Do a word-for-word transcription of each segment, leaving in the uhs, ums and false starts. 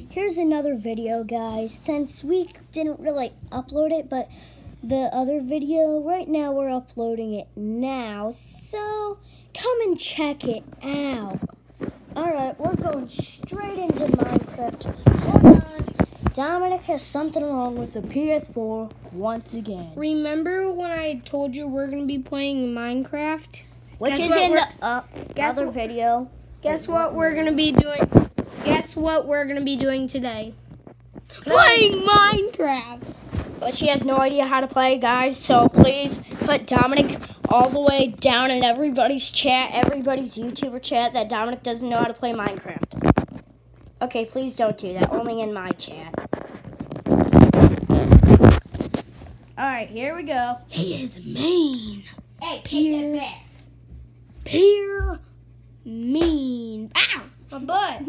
here's another video, guys. Since we didn't really upload it, but the other video, right now we're uploading it now. So come and check it out. Alright, we're going straight into Minecraft. Hold on. Dominic has something wrong with the P S four once again. Remember when I told you we're going to be playing Minecraft? Which Guess is what in we're- the uh, guess other what- video. Guess what we're going to be doing? Guess what we're going to be doing today? Playing Minecraft. But she has no idea how to play, guys. So please put Dominic all the way down in everybody's chat, everybody's YouTuber chat, that Dominic doesn't know how to play Minecraft. Okay, please don't do that. Only in my chat. Alright, here we go. He is mean. Hey, Peer. take that back. Peer mean. Ow! My butt.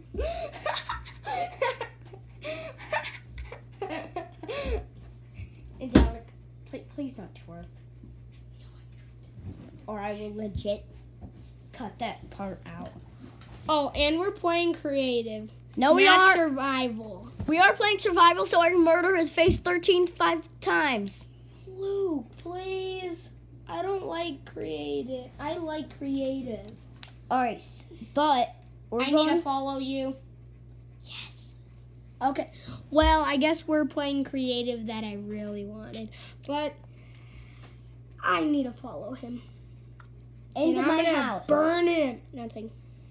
And Dominic, please, please don't twerk. Or I will legit cut that part out. Oh, and we're playing creative. No, we not are. survival. We are playing survival, so I can murder his face thirteen five times. Luke, please. I don't like creative. I like creative. All right, but we're I going. need to follow you. Yes. Okay. Well, I guess we're playing creative that I really wanted, but I need to follow him. into And my I'm gonna house. burn him. Nothing.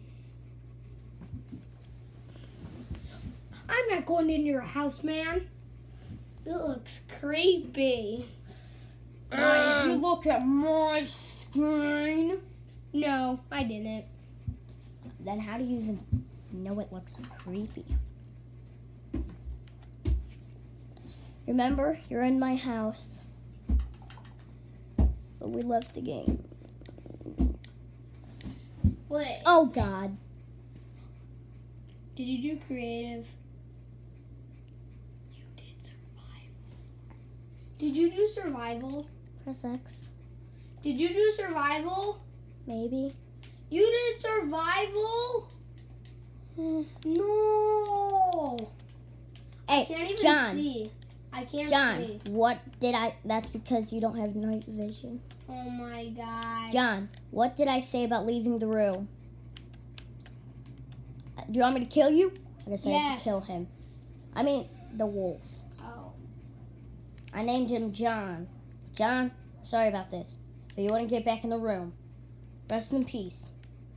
I'm not going in your house, man. It looks creepy. Why did you look at my screen? No, I didn't. Then how do you even know it looks creepy? Remember, you're in my house. But we left the game. Wait. Oh, God. Did you do creative? You did survival. Did you do survival? Press X. Did you do survival? Maybe. You did survival? Hmm. No. I Hey, can't even John. see. I can't John, see. what did I... That's because you don't have night vision. Oh my god. John, what did I say about leaving the room? Uh, Do you want me to kill you? I guess I have Yes. to kill him. I mean, the wolf. Oh. I named him John. John, sorry about this. But you want to get back in the room. Rest in peace.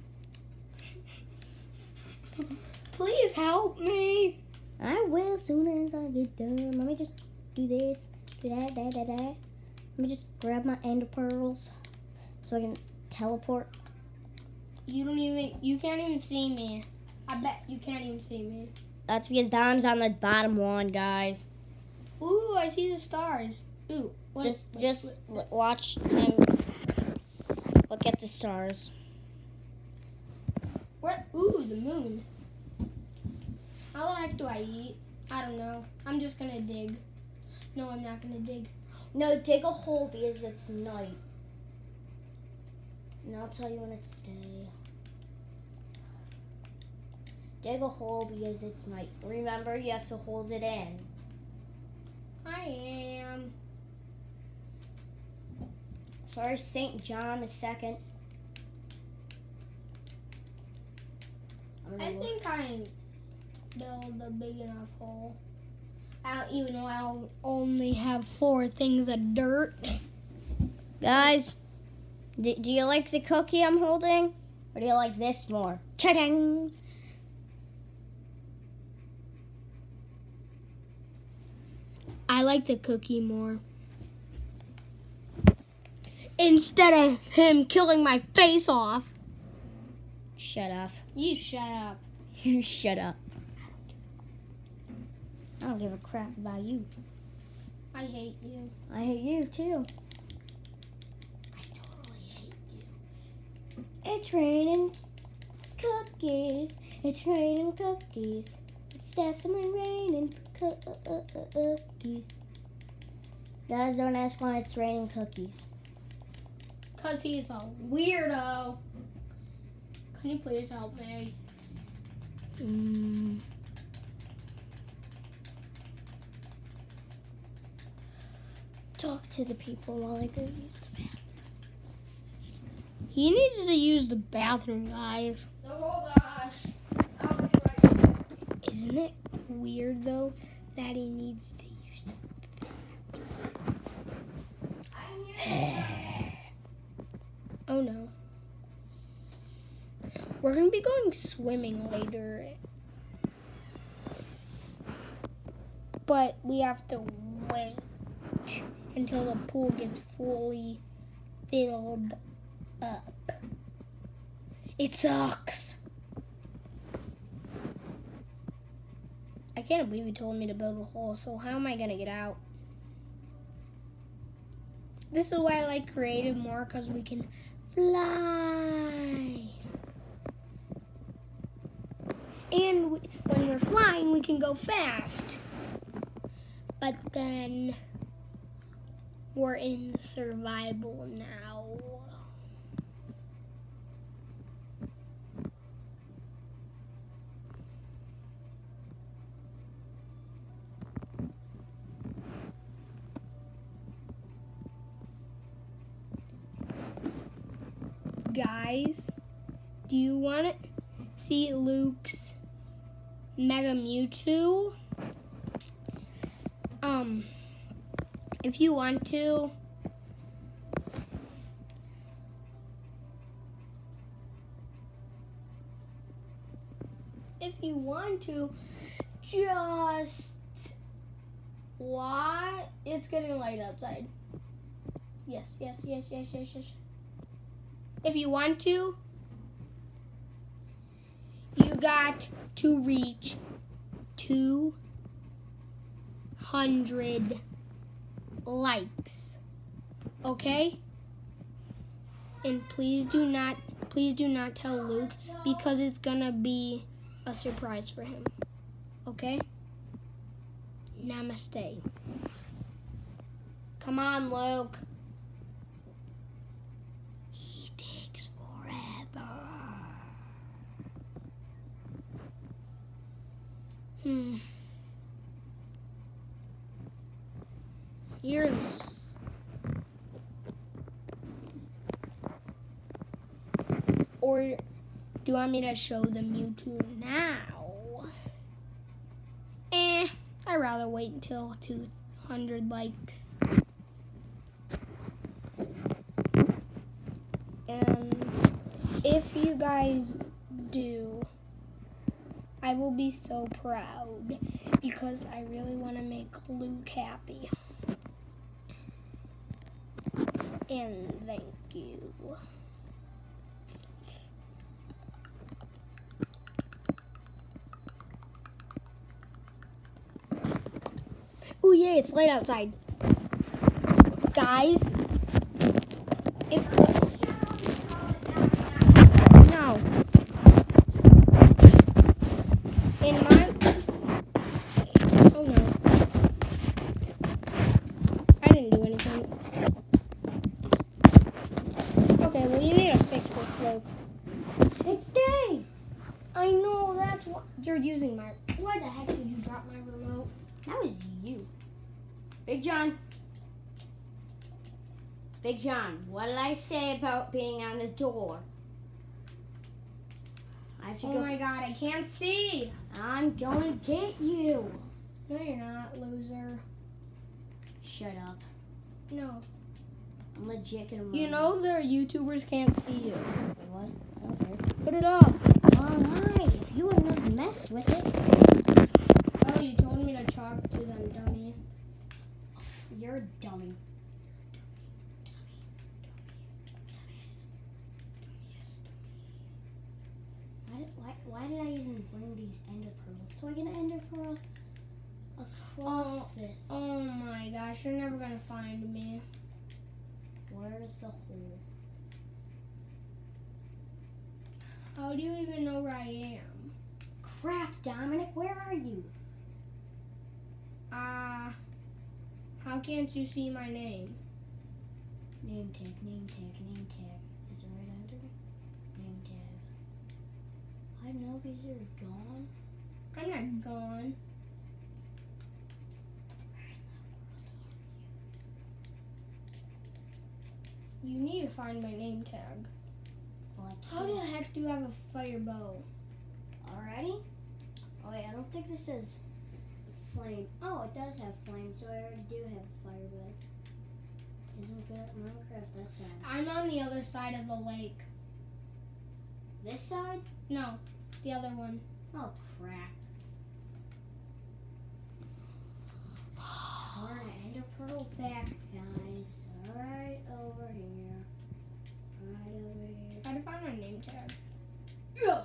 Please help me. I will as soon as I get done. Let me just do this, do that, that, that, that. Let me just grab my ender pearls so I can teleport. You don't even, you can't even see me. I bet you can't even see me. That's because Dom's on the bottom one, guys. Ooh, I see the stars. Ooh. What, Just, what- just what- l- watch him look at the stars. What? Ooh, the moon. How the heck do I eat? I don't know. I'm just gonna dig. No, I'm not gonna dig. No, dig a hole because it's night. And I'll tell you when it's day. Dig a hole because it's night. Remember, you have to hold it in. I am. Sorry, Saint John the Second. I'm I gonna look- think I build a big enough hole. I don't, even though I only have four things of dirt. Guys, do, do you like the cookie I'm holding? Or do you like this more? Cha-dang! I like the cookie more. Instead of him killing my face off. Shut up. You shut up. You shut up. I don't give a crap about you. I hate you. I hate you too. I totally hate you. It's raining cookies. It's raining cookies. It's definitely raining cookies. Guys, don't ask why it's raining cookies. Because he's a weirdo. Can you please help me? Mm. talk to the people while I go use the bathroom. He needs to use the bathroom, guys. So hold on. I'll be right back. Isn't it weird, though, that he needs to use the bathroom? Oh, no. We're going to be going swimming later. But we have to wait until the pool gets fully filled up. It sucks. I can't believe he told me to build a hole, so how am I going to get out? This is why I like creative more, because we can fly. And we, when we're flying, we can go fast. But then we're in survival now. Guys, do you want to see Luke's Mega Mewtwo? Um, if you want to, if you want to, just what? It's getting light outside. Yes, yes, yes, yes, yes, yes. If you want to, you got to reach two hundred likes, okay? And please do not, please do not tell Luke, because it's gonna be a surprise for him, okay? Namaste. Come on, Luke. He takes forever. Hmm. Here's or do you want me to show the Mewtwo now? Eh, I'd rather wait until two hundred likes. And if you guys do, I will be so proud, because I really want to make Luke happy. And thank you. Oh yeah, it's light outside. Guys, it's no. In my oh no. I didn't do anything. Okay, well you need to fix this, Luke. It's day. I know, that's what you're using my why the heck did you drop my remote? That was you. Big John. Big John, what did I say about being on the door? I have to Oh go. my god, I can't see. I'm going to get you. No, you're not, loser. Shut up. No. I'm legit gonna. You run. know the YouTubers can't see you. Wait, what? I don't care. Put it up. Alright, if you wouldn't have messed with it. Oh, you told me to talk to them, dummy. You're a dummy. Why did, why, why did I even bring these ender pearls? So I get an ender pearl across Oh, this. oh my gosh, you're never gonna find me. Where's the hole? How do you even know where I am? Crap, Dominic, where are you? Ah, uh, how can't you see my name? Name tag, name tag, name tag. Is it right under? Name tag. I don't know, because you're gone. I'm not gone. You need to find my name tag. Well, I How the can't. heck do you have a fire bow? Already? Oh wait, I don't think this says flame. Oh, it does have flame, so I already do have a fire bow. Isn't good at Minecraft, that's how. I'm on the other side of the lake. This side? No, the other one. Oh crap. Alright, ender pearl back, guys. Right over here. Right over here. Try to find my name tag. Yeah.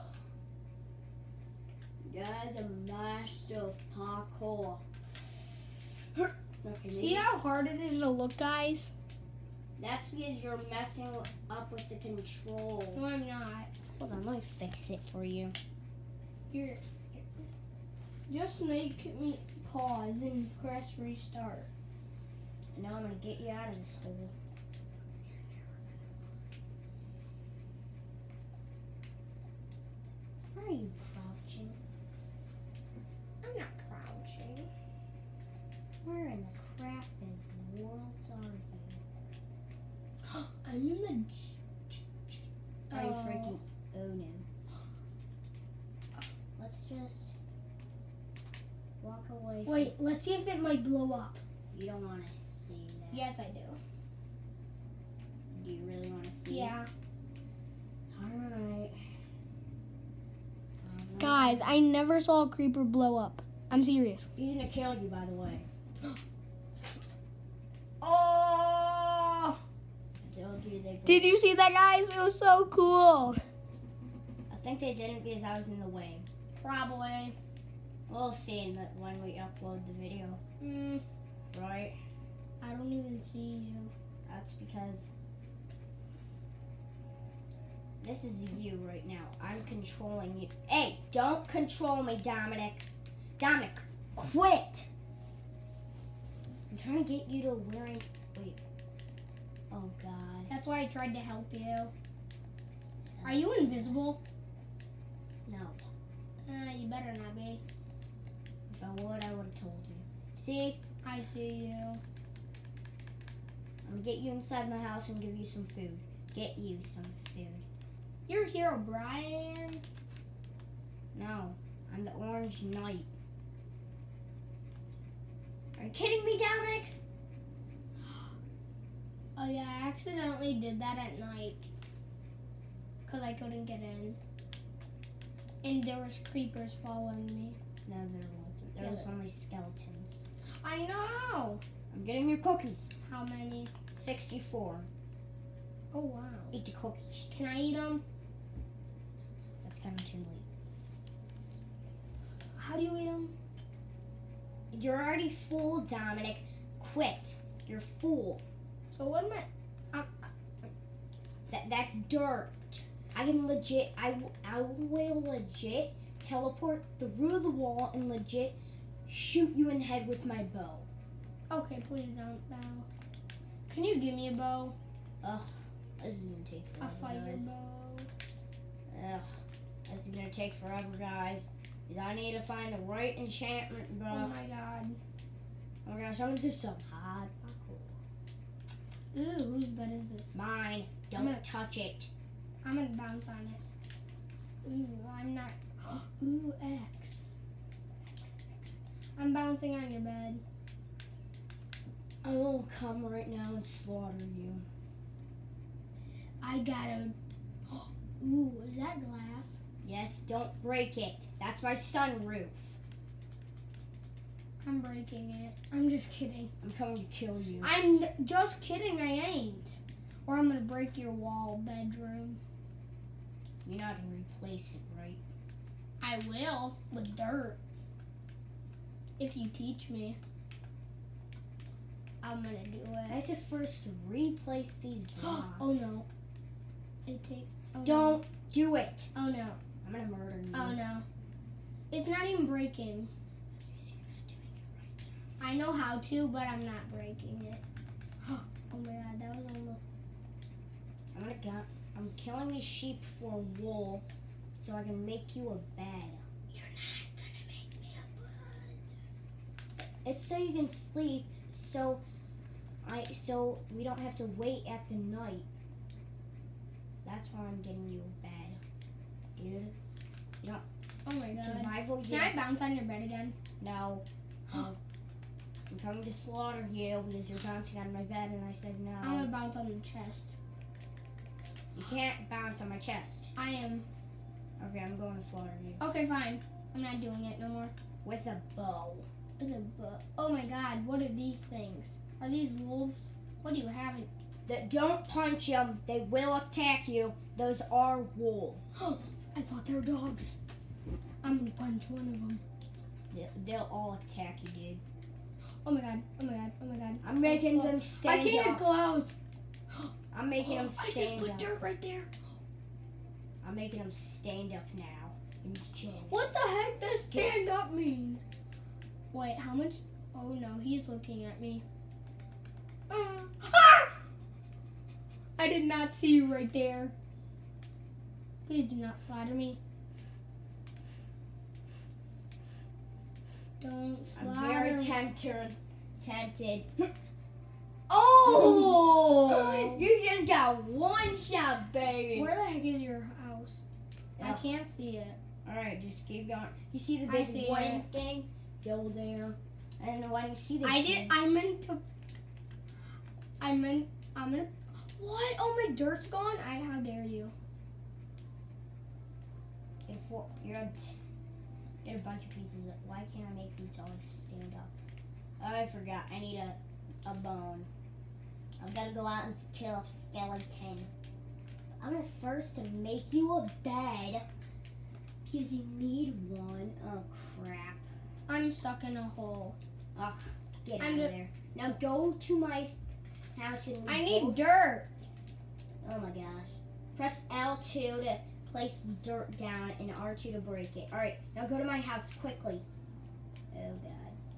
Guys, I'm a master of parkour. Okay, See maybe- how hard it is to look, guys? That's because you're messing up with the controls. No, I'm not. Hold on, let me fix it for you. You're just make me pause and press restart. And now I'm gonna get you out of this hole. Where are you crouching? I'm not crouching. Where in the crap of worlds are you? I'm in the. j- j- j- Are you Oh. freaking? Oh no. Let's just walk away. from- Wait, let's see if it might blow up. You don't want to see that. Yes, I do. Do you really want to see? Yeah. Alright. Alright. Guys, I never saw a creeper blow up. I'm serious. He's gonna kill you, by the way. Oh! I told you they. Did you see that, guys? It was so cool. I think they didn't because I was in the way. Probably. We'll see in the, when we upload the video, Mm, right? I don't even see you. That's because this is you right now. I'm controlling you. Hey, don't control me, Dominic. Dominic, quit. I'm trying to get you to wearing. Wait. Oh God. That's why I tried to help you. Are you invisible? No. Uh, you better not be. If I would, I would have told you. See, I see you. I'm gonna get you inside my house and give you some food. Get you some food. You're here, Brian. No, I'm the Orange Knight. Are you kidding me, Dominic? Oh yeah, I accidentally did that at night. Because I couldn't get in. And there was creepers following me. No, there wasn't. There Yeah, was there- only skeletons. I know! I'm getting your cookies. How many? sixty-four. Oh wow. Eat the cookies. Can I eat them? That's kind of too late. How do you eat them? You're already full, Dominic. Quit. You're full. So what am I? Um, That that's dirt. I can legit. I w- I will legit teleport through the wall and legit shoot you in the head with my bow. okay, please don't now. Can you give me a bow? Ugh, this is gonna take A forever, fire guys. bow. Ugh, this is gonna take forever, guys. 'Cause I need to find the right enchantment Oh book. my god. Oh gosh, I'm gonna do some hard parkour. Ooh, whose bed is this? Mine. Don't I'm gonna- touch it. I'm gonna bounce on it. Ooh, I'm not. Ooh, X. X, X. I'm bouncing on your bed. I will come right now and slaughter you. I gotta. Ooh, is that glass? Yes, don't break it. That's my sunroof. I'm breaking it. I'm just kidding. I'm coming to kill you. I'm just kidding. I ain't. Or I'm gonna break your wall bedroom. You're not gonna replace it, right? I will with dirt. If you teach me, I'm gonna do I it. have to first replace these blocks. Oh no. It take. Oh, no. Don't do it. Oh no. I'm gonna murder you. Oh no. It's not even breaking. You're not doing it right. I know how to, but I'm not breaking it. Oh my god, that was almost. I'm gonna go. I'm killing these sheep for wool, so I can make you a bed. You're not gonna make me a bed. It's so you can sleep. So I. So we don't have to wait at the night. That's why I'm getting you a bed. Dude. You know, Oh my god. survival, Can yeah. I bounce on your bed again? No. No. I'm coming to slaughter you because you're bouncing on my bed and I said no. I'm gonna bounce on the chest. You can't bounce on my chest. I am. Okay, I'm going to slaughter you. Okay, fine. I'm not doing it no more. With a bow. It's a bu- Oh my god, what are these things? Are these wolves? What do you have? In- Th- Don't punch them. They will attack you. Those are wolves. I thought they were dogs. I'm gonna punch one of them. They- They'll all attack you, dude. Oh my god, oh my god, oh my god. I'm making Close. them I stand can't up. close. I'm making them I just stand put up. dirt right there. I'm making them stand up now. And chill. What the heck does stand up mean? Wait, how much? Oh no, he's looking at me. Uh, ah! I did not see you right there. Please do not slaughter me. Don't slaughter I'm very me. tempted. Tempted. Oh! You just got one shot, baby. Where the heck is your house? I Ugh. can't see it. All right, just keep going. You see the I big see wooden it. thing? Go there. And when you see the I did. thing- I meant to. I meant. I'm gonna. What? Oh, my dirt's gone. I. How dare you? You're, four, you're, a t- you're a bunch of pieces. Of, why can't I make these dogs stand up? Oh, I forgot. I need a, a bone. I've got to go out and kill a skeleton. I'm gonna first to make you a bed because you need one. Oh crap! I'm stuck in a hole. Ugh, get I'm out ju- of there. Now go to my house and we I need both- dirt. Oh my gosh! Press L two to place dirt down and R two to break it. All right, now go to my house quickly. Oh god!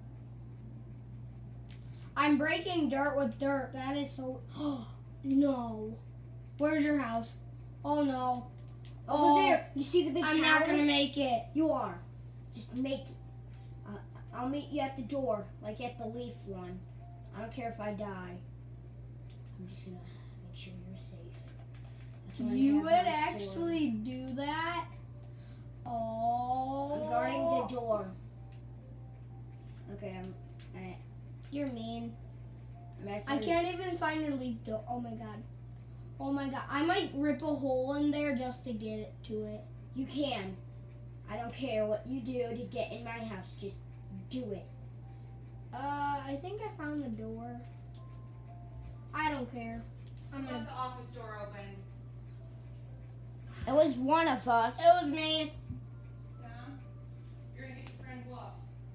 I'm breaking dirt with dirt. That is so. Oh no. Where's your house? Oh no. Over Oh, there. You see the big I'm tower? not gonna make it. You are. Just make it. Uh, I'll meet you at the door, like at the leaf one. I don't care if I die. I'm just gonna make sure you're safe. That's why I You have would my sword. actually do that? Oh. I'm guarding the door. Okay, I'm. I, You're mean. I'm actually. I can't even find your leaf door. Oh my god. Oh my god. I might rip a hole in there just to get it to it. You can. I don't care what you do to get in my house. Just do it. Uh, I think I found the door. I don't care. I'm Who gonna. left the office door open? It was one of us. It was me. Yeah? You're gonna get your friend Wolf.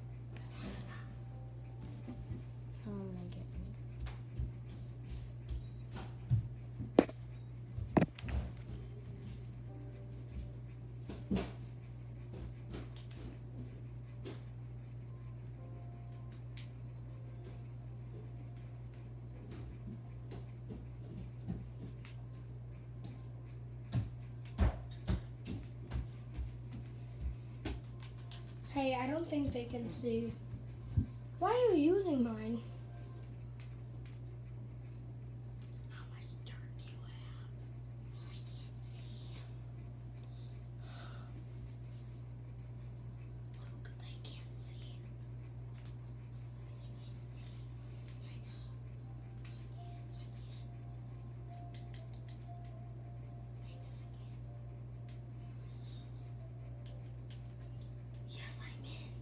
Oh my god. Hey, I don't think they can see. Why are you using mine? How much dirt do you have? I can't see. Look, they can't see. They can't see. I know. I can't. I can't. I know I can't. Where's the house? Yes, I'm in.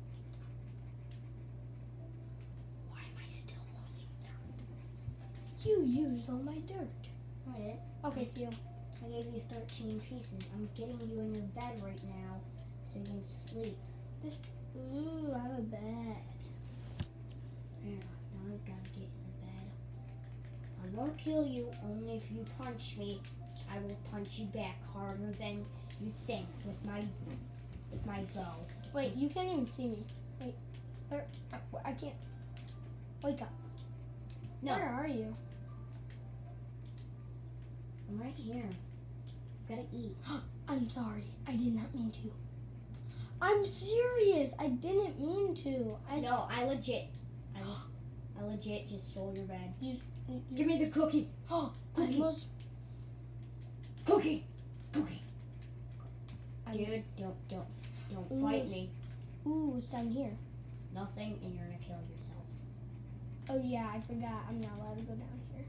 Why am I still holding dirt? You used all my dirt. I did. Okay, Theo. I gave you thirteen pieces. I'm getting you in your bed right now so you can sleep. Ooh, I have a bed. Yeah, now I've got to get in the bed. I won't kill you, only if you punch me. I will punch you back harder than you think with my with my bow. Wait, you can't even see me. Wait, where? I, I can't. Wake up. No, Where are you? I'm right here. I've got to eat. I'm sorry. I did not mean to. I'm serious. I didn't mean to. I No, I legit. I just, I legit just stole your bed. You, you, Give me the cookie. Oh, I Cookie. almost. Cookie! Cookie! I- Dude, don't, don't, don't Ooh, fight s- me. Ooh, it's down here. Nothing, and you're gonna kill yourself. Oh yeah, I forgot. I'm not allowed to go down here.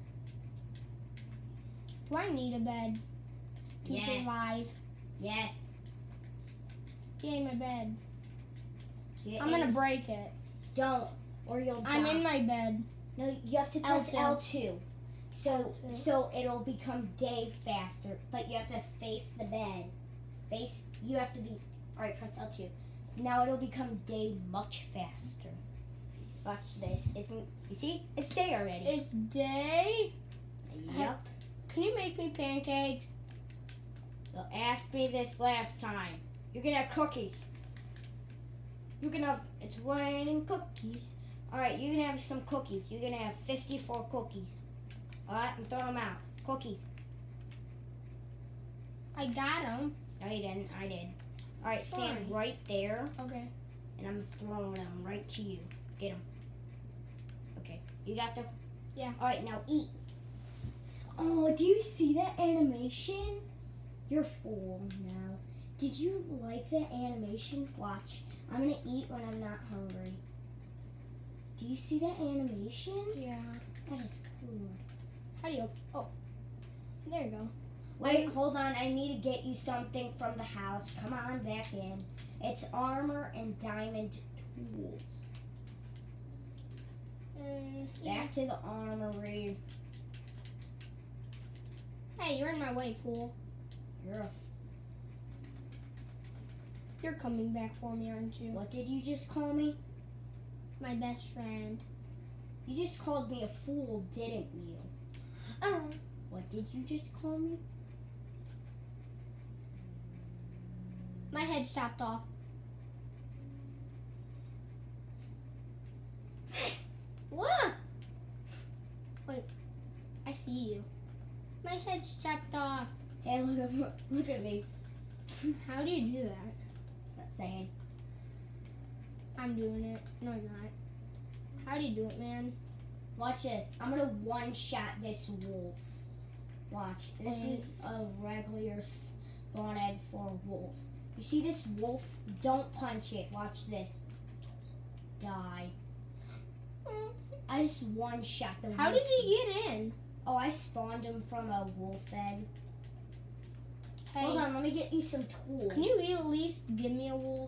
Do I need a bed to Yes. survive? Yes. Yay, my bed. Get I'm in- gonna break it. Don't, or you'll die. I'm in my bed. No, you have to press L L two. two. So, L two. so it'll become day faster, but you have to face the bed. Face, you have to be, alright, press L two. Now it'll become day much faster. Watch this. It's, you see? It's day already. It's day. Yep. Can you make me pancakes? Well, ask me this last time. You're gonna have cookies. You're gonna have, it's raining cookies. Alright, you're gonna have some cookies. You're gonna have fifty-four cookies. Alright, I'm throwing them out. Cookies. I got them. No, you didn't. I did. Alright, stand Fine. right there, Okay. and I'm throwing them right to you. Get them. Okay, you got them? Yeah. Alright, now eat. Oh, do you see that animation? You're full now. Did you like that animation? Watch. I'm gonna eat when I'm not hungry. Do you see that animation? Yeah. That is cool. How do you? Oh, there you go. Wait, hold on. I need to get you something from the house. Come on back in. It's armor and diamond tools. Mm, yeah. Back to the armory. Hey, you're in my way, fool. You're a. You're coming back for me, aren't you? What did you just call me? My best friend. You just called me a fool, didn't you? Oh. What did you just call me? My head chopped off. What? Wait, I see you. My head's chopped off. Hey, look at look at me. How do you do that? Not saying. I'm doing it. No, you're not. How do you do it, man? Watch this. I'm gonna one shot this wolf. Watch. This Okay. is a regular spawn egg for a wolf. You see this wolf? Don't punch it. Watch this. Die. I just one shot the wolf. How did he get in? Oh, I spawned him from a wolf egg. Hey, Hold on, let me get you some tools. can you at least give me a wolf?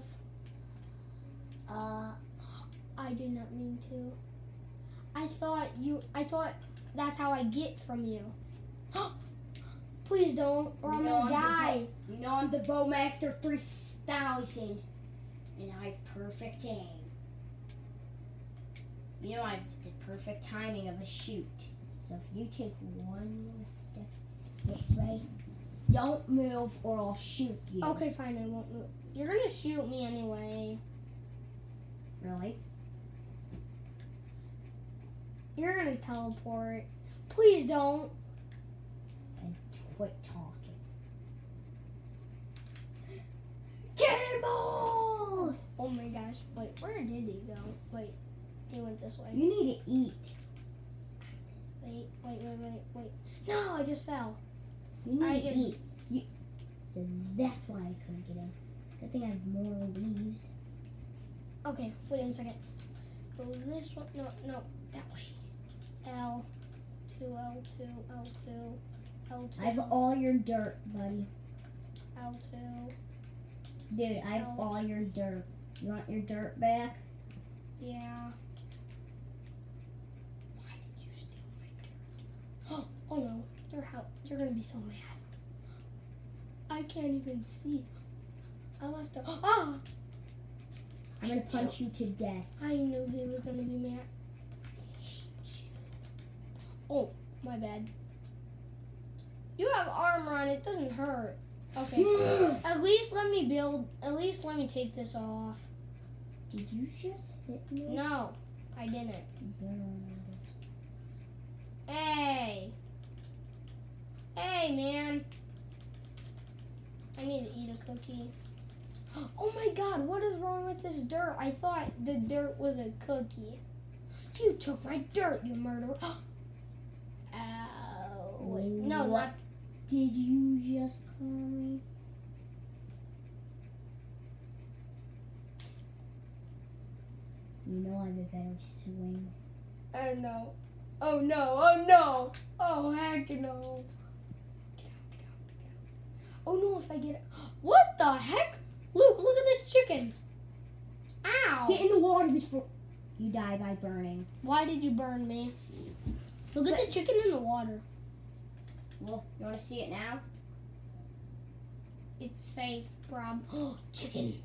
Uh, I did not mean to. I thought you. I thought that's how I get from you. Please don't, or I'm You know gonna I'm the die. you know I'm the Bowmaster three thousand, and I have perfect aim. You know I have the perfect timing of a shoot. So if you take one more step this way, don't move or I'll shoot you. Okay, fine. I won't move. You're gonna shoot me anyway. Really? You're gonna teleport. Please don't. And quit talking. Cannonball! Oh my gosh. Wait, where did he go? Wait, he went this way. You need to eat. Wait, wait, wait, wait, wait. No, I just fell. You need I to just- eat. You, so that's why I couldn't get in. Good thing I have more leaves. Okay, wait a second. Go this one. No, no, that way. L two, L two, L two, L two. I have all your dirt, buddy. L two. Dude, I have No. all your dirt. You want your dirt back? Yeah. Why did you steal my dirt? Oh no, you're how you're gonna be so mad. I can't even see. I left a ah. I'm gonna punch you to death. I knew he was gonna be mad. I hate you. Oh, my bad. You have armor on. It doesn't hurt. Okay. At least let me build. At least let me take this off. Did you just hit me? No, I didn't. Hey. Hey, man. I need to eat a cookie. Oh my god, what is wrong with this dirt? I thought the dirt was a cookie. You took my dirt, you murderer. Ow. Wait, no, What? not. did you just call me? You know I have a better swing. Oh no. Oh no. Oh no. Oh heck no. Get out, get out, get out. Oh no, if I get it. What the heck? Luke, look at this chicken. Ow. Get in the water before you die by burning. Why did you burn me? Look at the chicken in the water. Well, you want to see it now? It's safe, Rob. Oh, chicken.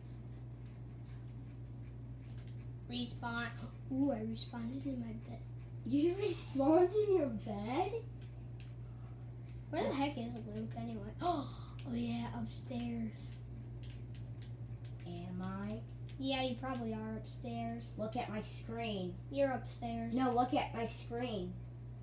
Respawn. Ooh, I respawned in my bed. You respawned in your bed? Where the heck is Luke anyway? Oh, oh yeah, upstairs. Am I? Yeah, you probably are upstairs. Look at my screen. You're upstairs. No, look at my screen.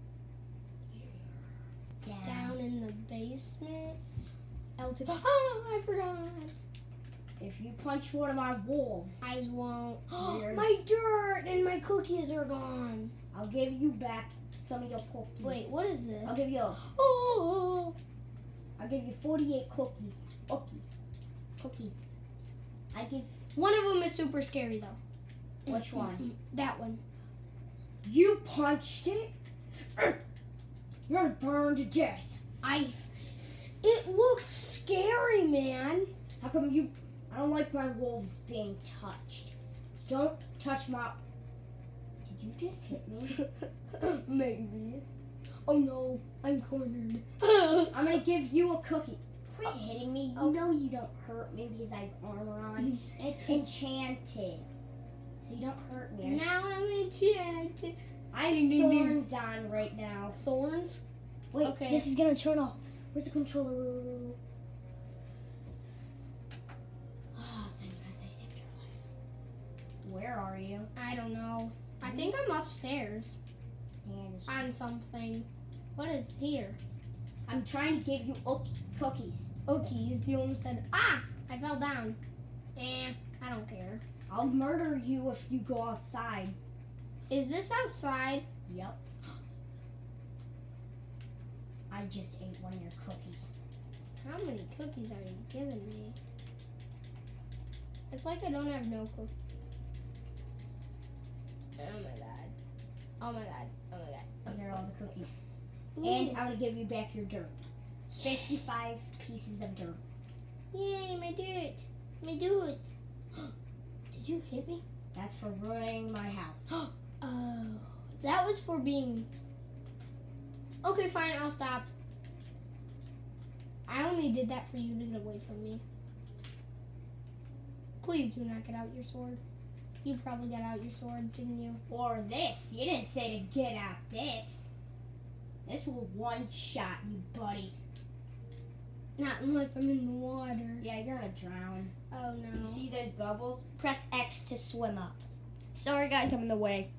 Down. Down in the basement. L two. Oh, I forgot. If you punch one of my wolves, I won't. Weird. My dirt and my cookies are gone. I'll give you back some of your cookies. Wait, what is this? I'll give you. Oh. I'll give you forty-eight cookies. Cookies. Cookies. I give. One of them is super scary though. Which one? That one. You punched it. You're gonna burn to death. I. It looked scary, man. How come you? I don't like my wolves being touched. Don't touch my. Did you just hit me? Maybe. Oh no, I'm cornered. I'm gonna give you a cookie. Quit hitting me. You Oh. know you don't hurt me because I have armor on. And it's enchanted. So you don't hurt me. Now I'm enchanted. I have Ding, ding, ding. thorns on right now. Thorns? Wait, Okay. this is gonna turn off. Where's the controller? Oh, thank goodness I saved your life. Where are you? I don't know. I think I'm upstairs And on something. What is here? I'm trying to give you ook- cookies. Okies. You almost said, ah, I fell down. Eh, I don't care. I'll murder you if you go outside. Is this outside? Yep. I just ate one of your cookies. How many cookies are you giving me? It's like I don't have no cookies. Oh my god. Oh my god. Oh my god. These are all the cookies. Ooh. And I'm gonna give you back your dirt. fifty-five pieces of dirt. Yay, my dirt. My dirt. Did you hit me? That's for ruining my house. Oh. That was for being... Okay, fine, I'll stop. I only did that for you to get away from me. Please do not get out your sword. You probably got out your sword, didn't you? Or this. You didn't say to get out this. This will one-shot you, buddy. Not unless I'm in the water. Yeah, you're gonna drown. Oh no. You see those bubbles? Press X to swim up. Sorry guys, I'm in the way.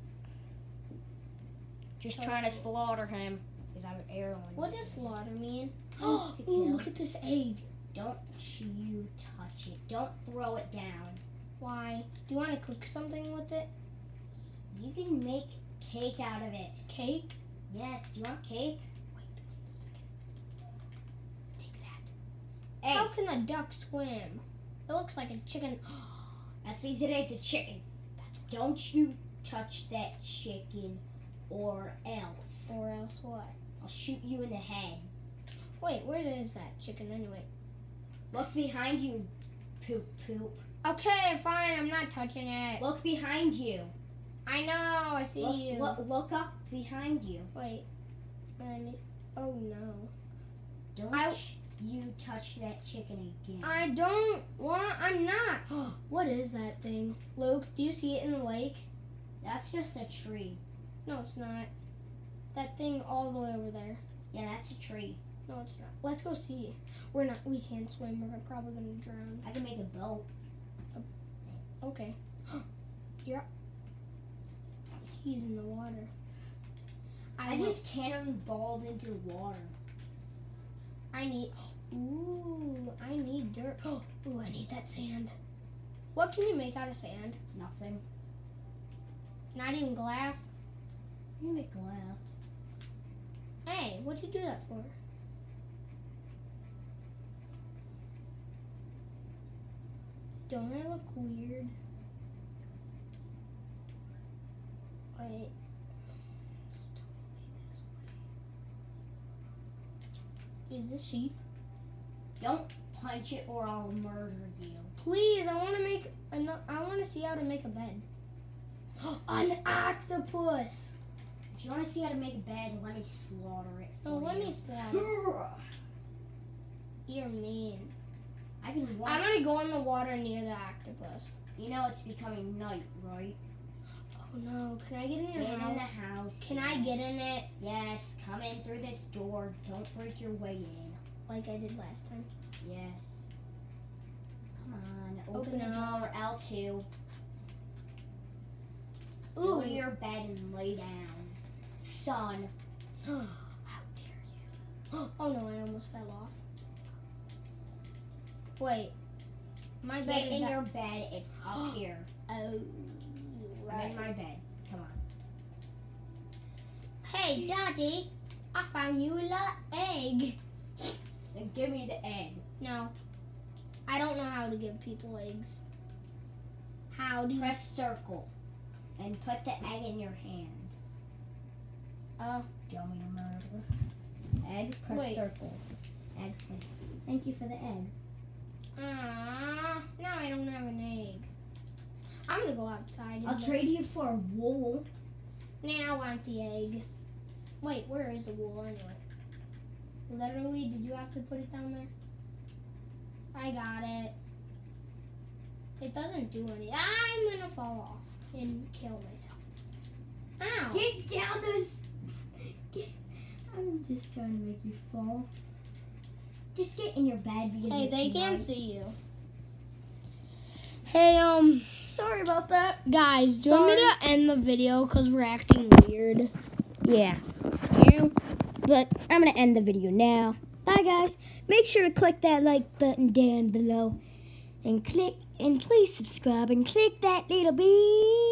Just trying to slaughter him. Because I'm Erlen. What does slaughter mean? Oh, Oh, look at this egg. Don't you touch it. Don't throw it down. Why? Do you want to cook something with it? You can make cake out of it. Cake? Yes, do you want cake? Wait one second. Take that. Hey, How can a duck swim? It looks like a chicken. that's because it is a chicken. Don't you touch that chicken or else. Or else what? I'll shoot you in the head. Wait, where is that chicken anyway? Look behind you, poop poop. Okay, fine. I'm not touching it. Look behind you. I know. I see Look, you. look, look up behind you. Wait. Let me. Oh no. Don't I- you touch that chicken again. I don't want. I'm not. What is that thing? Luke, do you see it in the lake? That's just a tree. No, it's not. That thing all the way over there. Yeah, that's a tree. No, it's not. Let's go see. We're not. We can't swim. We're probably gonna drown. I can make a boat. Okay. You're. He's in the water. I will- just cannonballed into the water. I need. Ooh, I need dirt. Ooh, I need that sand. What can you make out of sand? Nothing. Not even glass. You can make glass. Hey, what'd you do that for? Don't I look weird? Wait. It's totally this way. Is this sheep? Don't punch it or I'll murder you. Please, I want to make. An, I want to see how to make a bed. An octopus. If you want to see how to make a bed, let me slaughter it. Oh, for let you. me slaughter. You're mean. I can walk. I'm gonna go in the water near the octopus. You know it's becoming night, right? Oh no! Can I get in your Get in the house? house. Can I yes. get in it Yes, come in through this door. Don't break your way in. like I did last time? Yes. Come on, open, Open the up. door, L two. Ooh! Go to your bed and lay down. Son. How dare you? Oh no! I almost fell off. Wait, my bed Get is in that- your bed. It's up here. Oh, I'm right. in my bed. Come on. Hey, Daddy, I found you a little egg. Then give me the egg. No, I don't know how to give people eggs. How do you? Press circle. And put the egg in your hand. Uh, Dummy murder. Egg, press Wait. circle. Egg, press. Thank you for the egg. uh, now I don't have an egg. I'm gonna go outside. I'll and trade you for wool. Now I want the egg. Wait, where is the wool anyway? Literally, did you have to put it down there? I got it. It doesn't do any. I'm gonna fall off and kill myself. Ow! Get down those. Get. I'm just trying to make you fall. Just get in your bed because Hey, it's they can't night. see you. Hey, um, Sorry about that. guys, do you want me to end the video because we're acting weird? Yeah. Yeah. But I'm going to end the video now. Bye, guys. Make sure to click that like button down below. And click, and please subscribe and click that little bell.